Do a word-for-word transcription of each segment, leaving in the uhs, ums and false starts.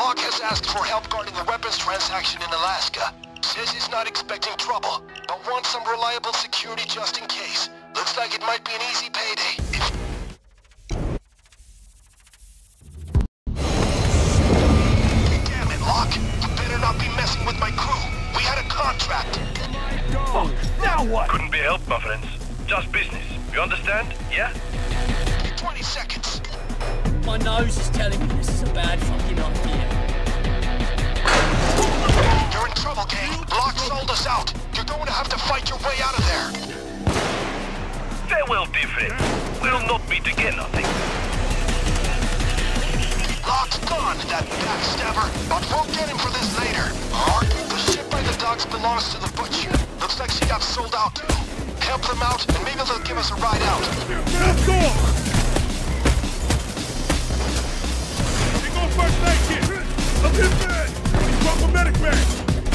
Locke has asked for help guarding the weapons transaction in Alaska. Says he's not expecting trouble, but wants some reliable security just in case. Looks like it might be an easy payday. If Damn it, Locke. You better not be messing with my crew. We had a contract. Fuck, now what? Couldn't be helped, my friends. Just business. You understand? Yeah? twenty seconds. My nose is telling me this is a bad fucking idea. You're in trouble, gang. Locke sold us out. You're going to have to fight your way out of there. Farewell, dear friend. We'll not meet again, I think. Locke's gone, that backstabber. But we'll get him for this later. Mark, the ship by the docks belongs to the Butcher. Looks like she got sold out too. Help them out, and maybe they'll give us a ride out. Let's go! They go first aid kit! Up his bed! Drop a medic bag!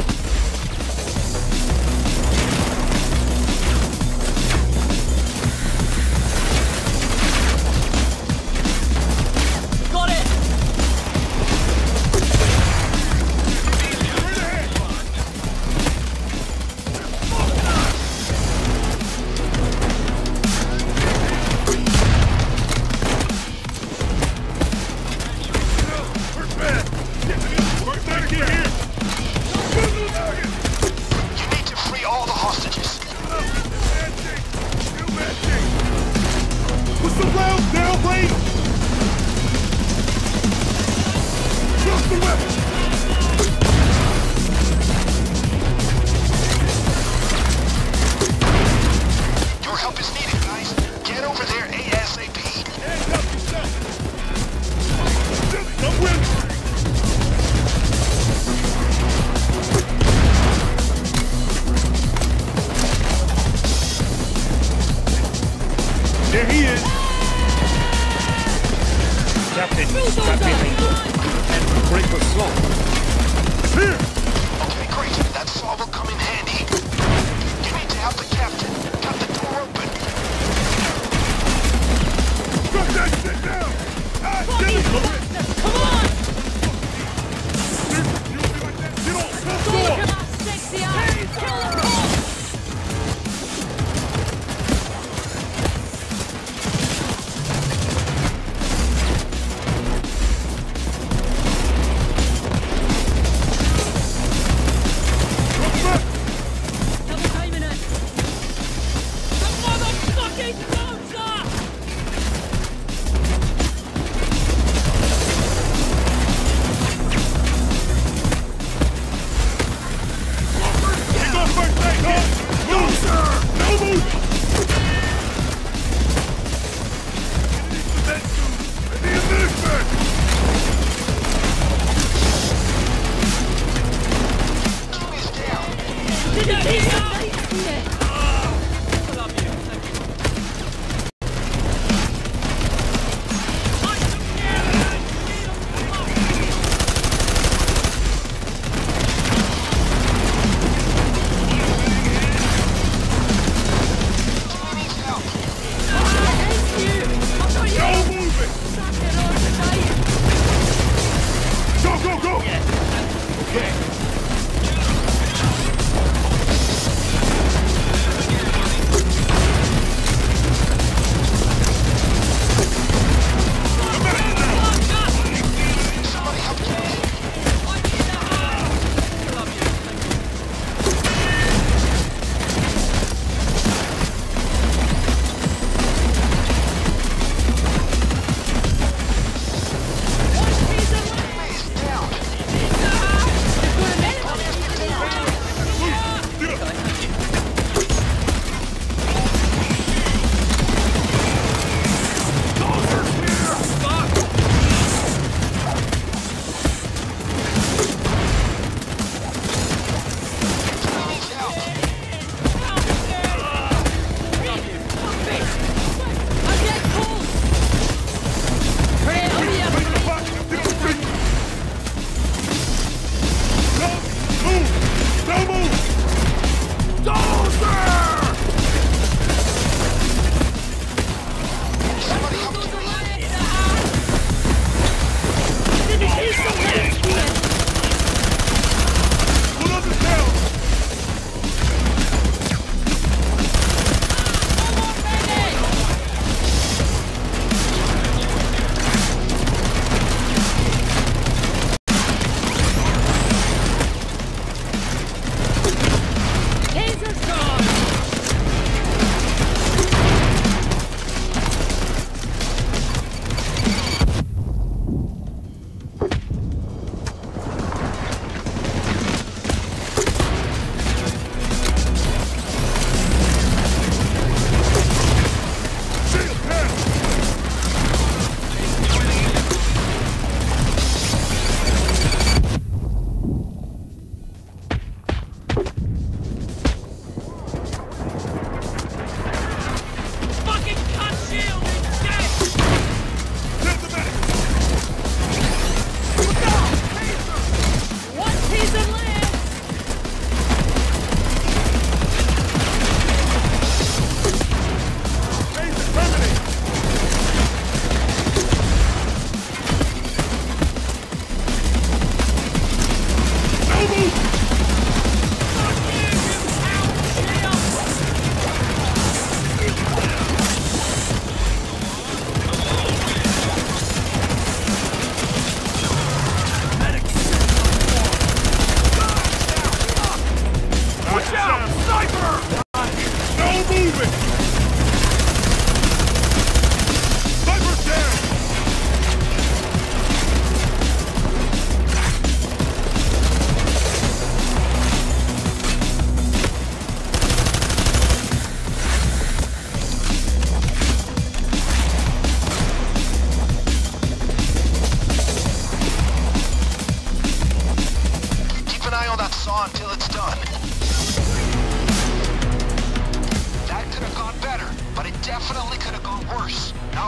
Got it! Straight ahead! First bed! First aid kit here! You need to free all the hostages. Put some rounds down, Blade! Trust the weapon! Your help is needed, guys. Get over there ASAP. Hands up yourself! Come with me! There he is! Captain, that feeling. Break was slow. Here! Okay, great. That saw will come in handy. You need to help the captain. Got the door open. Drop that shit down! Ah, damn it! Come on! You don't be like that! Get on! Let's go! Sexy eyes! Kill the cop! Drop back! Double timing it! The mother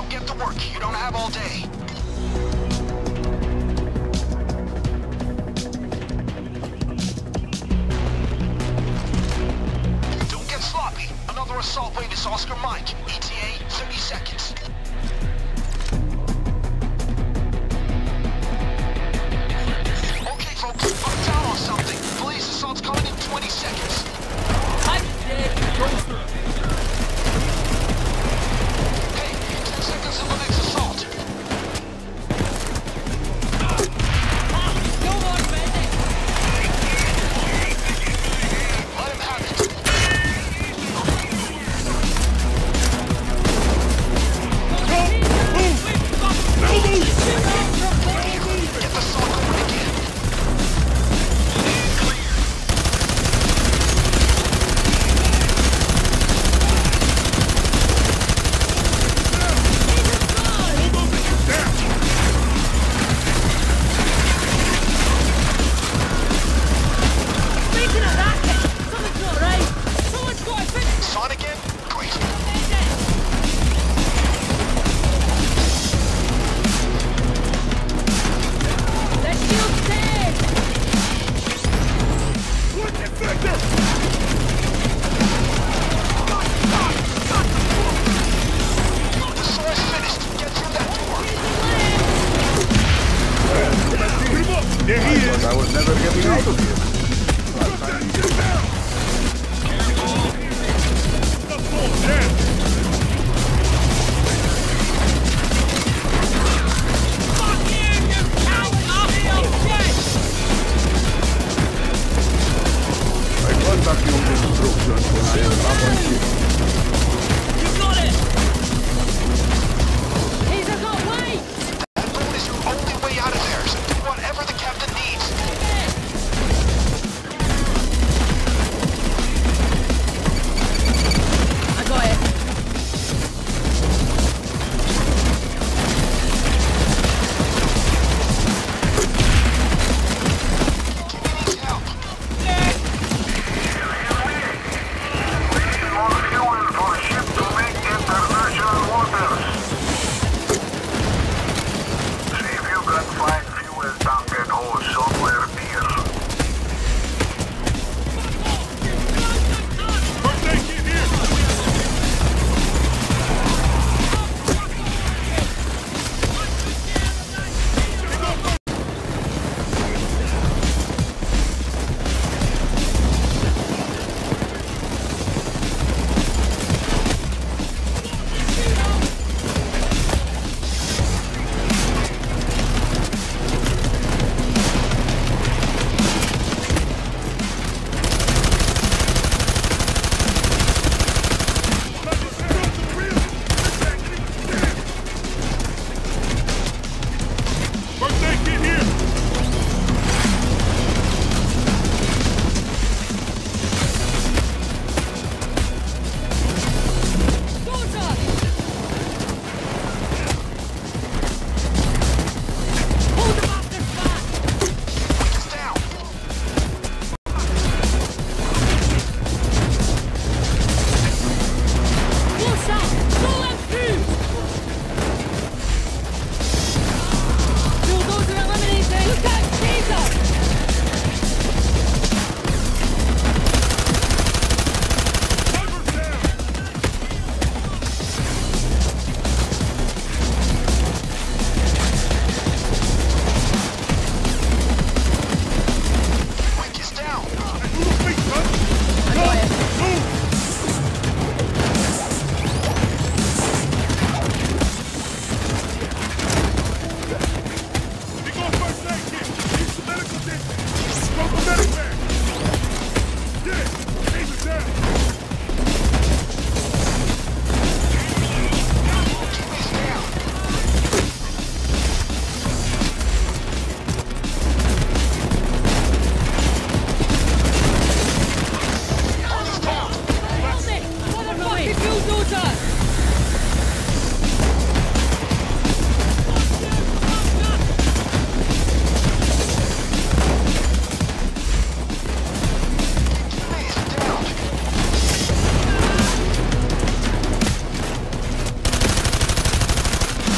Now get to work. You don't have all day. Don't get sloppy. Another assault wave is Oscar Mike. E T A, thirty seconds. Okay, folks, I'm down on something. Police assault's coming in twenty seconds. I'm dead. Go through. Hey, ten seconds till the next assault. Go on, baby. Let him have it. Get the assault going again. Speaking of that, something's not right. Someone's got to finish. Son again? Great. Let's shield dead. What infector? The source finished. Get through that door. Put him up. There he is. I was never getting out of here. Get down. Let's go. Down. Fuck you, you count up your dead. I contact you with instructions when I am up on ship. You got it. He's a got way. That boat is your only way out of there, so do whatever the captain needs.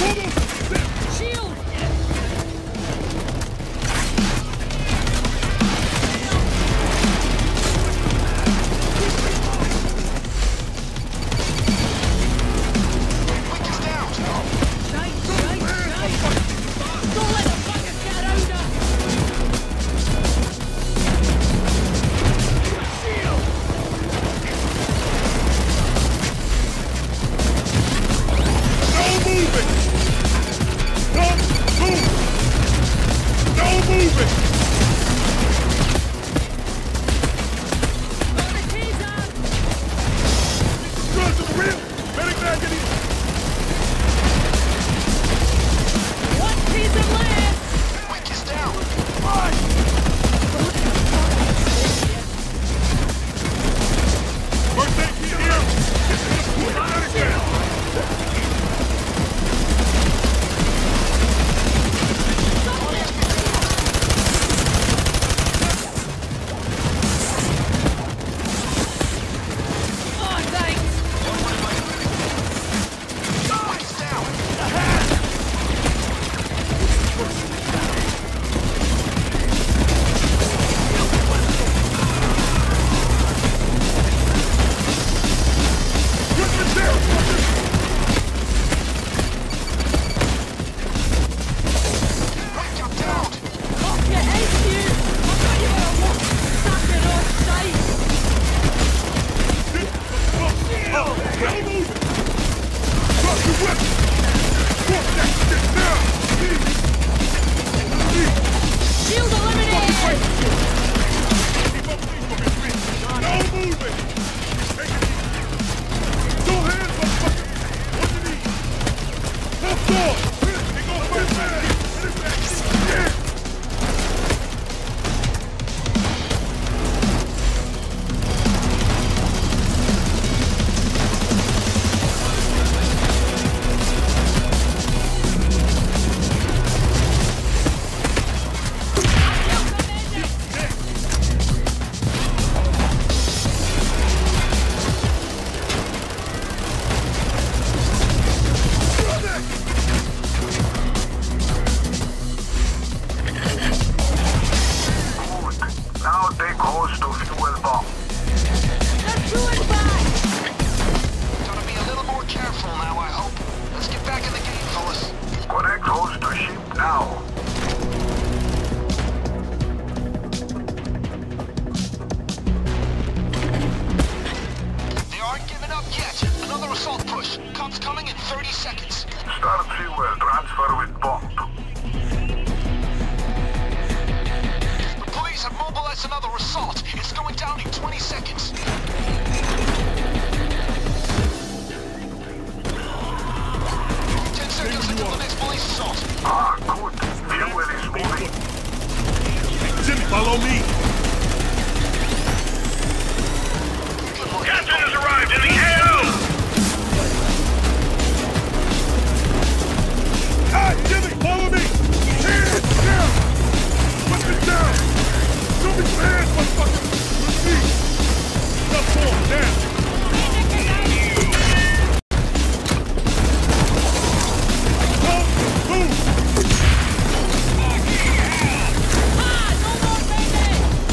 Follow me. Captain has arrived in the A O! Hey, Jimmy, follow me! Hands down! Put me down! Show me some hands, motherfucker! Let's see! Up forward, down! Come, move!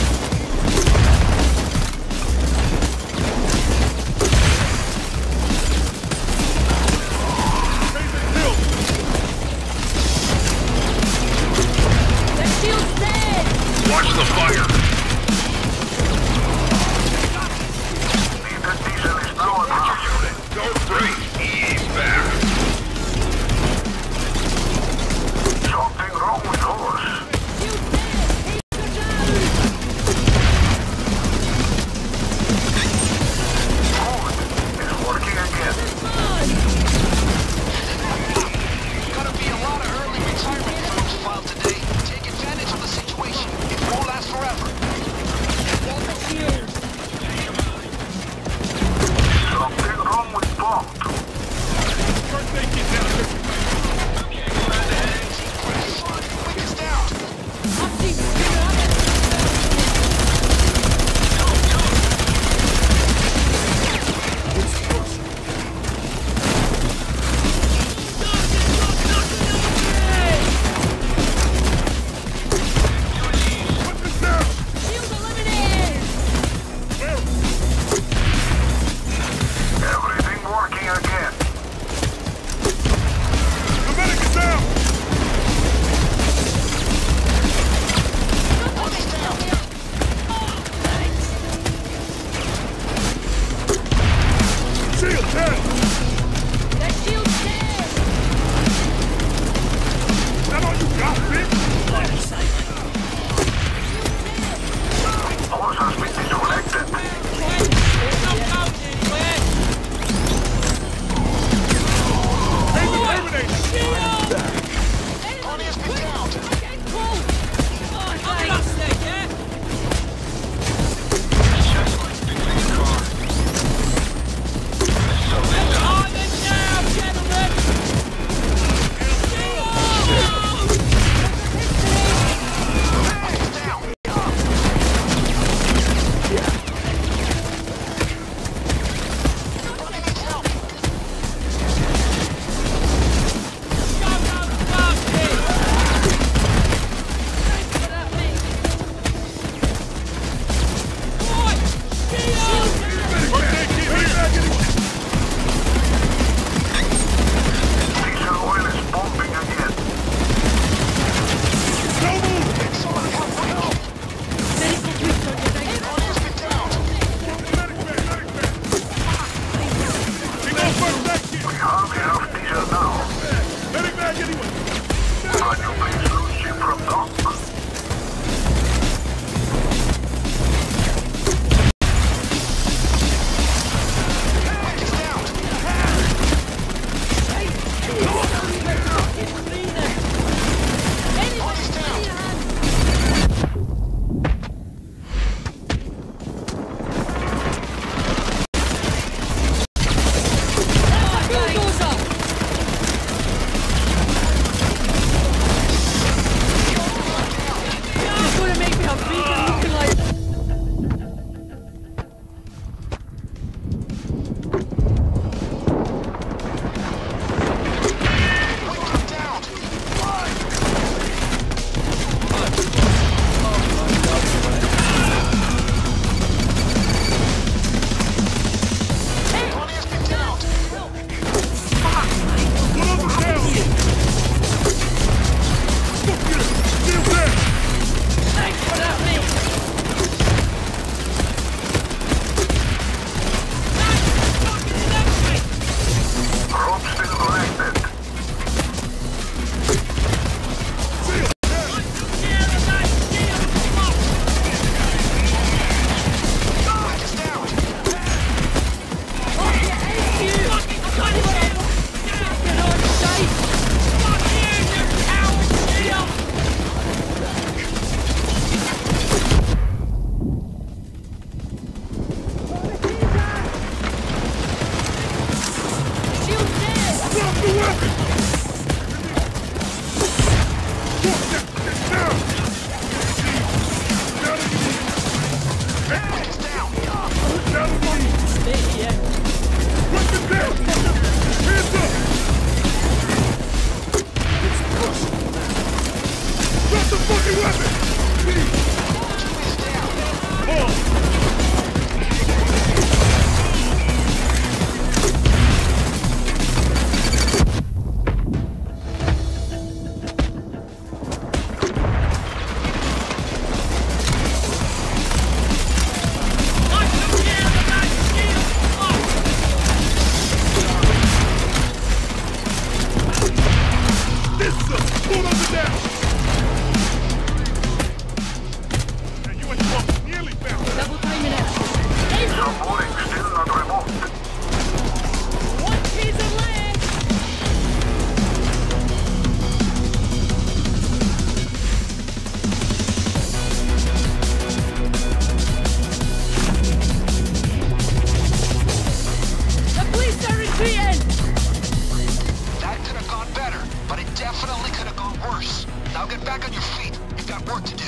Now get back on your feet. You've got work to do.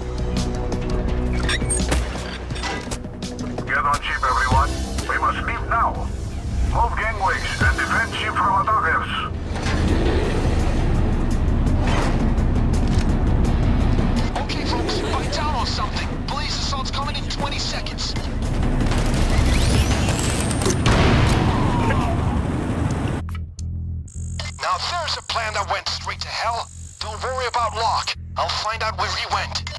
Get on ship, everyone. We must leave now. Move gangways and defend ship from attackers. Okay, folks, bite down on something. Blaze assault's coming in twenty seconds. Now there's a plan that went straight to hell. Don't worry about Locke. I'll find out where he went.